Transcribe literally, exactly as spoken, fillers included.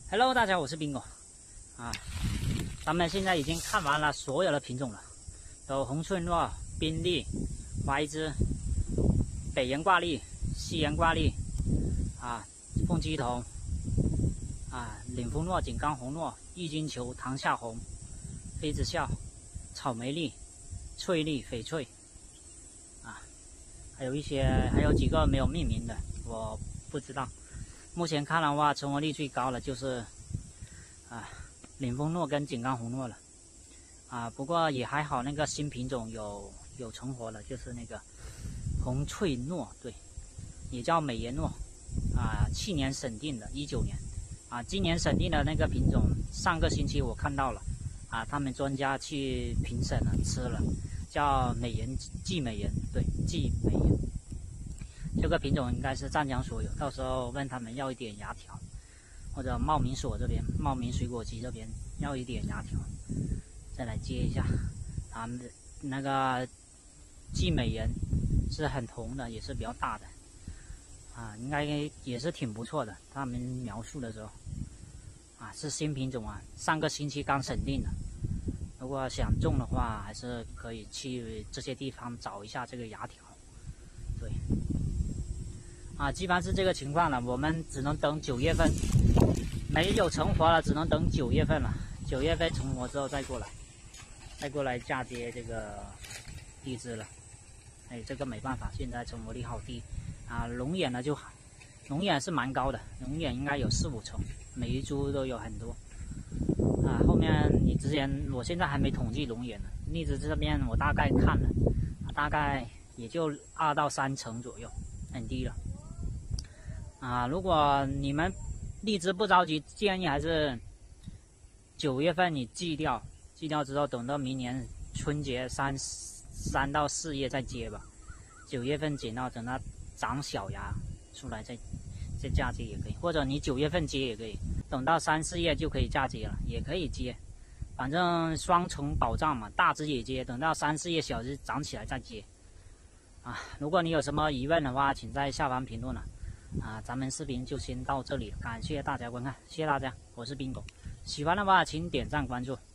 Hello， 大家好，我是宾果啊。咱们现在已经看完了所有的品种了，有红翠诺、宾利、怀兹、北岩挂历、西岩挂历啊、凤鸡头啊、领风诺、锦刚红诺、郁金球、唐夏红、妃子笑、草莓粒、翠粒、翡翠啊，还有一些还有几个没有命名的，我不知道。目前看的话，成活率最高的就是啊领风诺跟锦刚红诺了啊，不过也还好，那个新品种有有成活了，就是那个红翠诺，对，也叫美颜诺啊，去年审定的，一九年啊，今年审定的那个品种，上个星期我看到了啊，他们专家去评审了，吃了，叫美颜季美颜，对，季美颜。这个品种应该是湛江所有，到时候问他们要一点芽条，或者茂名所这边、茂名水果集这边要一点芽条，再来接一下。他们那个季美颜是很红的，也是比较大的，啊，应该也是挺不错的。他们描述的时候，啊，是新品种啊，上个星期刚审定的。如果想种的话，还是可以去这些地方找一下这个芽条，对。啊，基本上是这个情况了，我们只能等九月份，没有成活了，只能等九月份了。九月份成活之后再过来，再过来嫁接这个荔枝了。哎，这个没办法，现在成活率好低啊。龙眼呢就好，龙眼是蛮高的，龙眼应该有四五成，每一株都有很多。啊，后面你之前，我现在还没统计龙眼呢，荔枝这边我大概看了，大概也就二到三成左右，很低了。啊，如果你们荔枝不着急，建议还是九月份你寄掉，寄掉之后等到明年春节三三到四月再接吧。九月份剪到，等它长小芽出来再再嫁接也可以，或者你九月份接也可以，等到三四月就可以嫁接了，也可以接，反正双重保障嘛，大枝也接，等到三四月小枝长起来再接。啊，如果你有什么疑问的话，请在下方评论了。啊，咱们视频就先到这里，感谢大家观看，谢谢大家，我是宾狗，喜欢的话请点赞关注。